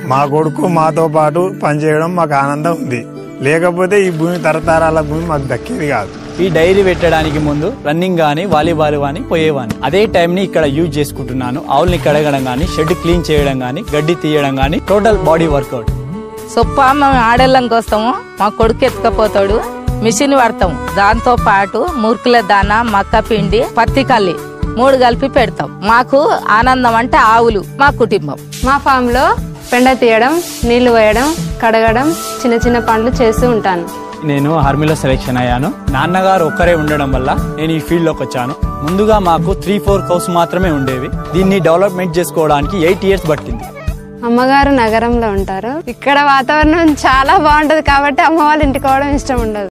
మా కొడుకు మాతో పాటు పనిచేయడం మాకు ఆనందం ఉంది. లేకపోతే ఈ భూమి తరతరాల భూమి మాకు దక్కేది కాదు. ఈ డైరీ పెట్టడానికి ముందు రన్నింగ్ గానీ వాలీబాల్ గానీ పోయేవాని. అదే టైం ని ఇక్కడ యూజ్ చేసుకుంటున్నాను. ఆవుల్ని కడగడం గానీ, షెడ్ క్లీన్ చేయడం గానీ, గడ్డి తీయడం గానీ, టోటల్ బాడీ వర్కౌట్. సొప్ప మేము ఆడేళ్ళం కోస్తాము, మా కొడుకు ఎత్తుకపోతాడు, మిషన్ వాడతాము. దాంతో పాటు మురుకుల దానా, మక్క పిండి, పత్తి కల్లి 3 కలిపి పెడతాం. మాకు ఆనందం అంటే ఆవులు మా కుటుంబం. మా ఫామ్ లో పెండ తీయడం, నీళ్లు పోయడం, కడగడం, చిన్న చిన్న పనులు చేస్తూ ఉంటాను. నేను ఆర్మీలో సెలెక్షన్ అయ్యాను. నాన్నగారు ఒక్కరే ఉండడం వల్ల నేను ఈ ఫీల్డ్ లోకి వచ్చాను. ముందుగా మాకు 3-4 కౌస్ మాత్రమే ఉండేవి. దీన్ని డెవలప్మెంట్ చేసుకోవడానికి 8 years పట్టింది. అమ్మగారు నగరంలో ఉంటారు. ఇక్కడ వాతావరణం చాలా బాగుంటది కాబట్టి అమ్మ వాళ్ళ ఇంటికి పోవడం ఇష్టం ఉండదు.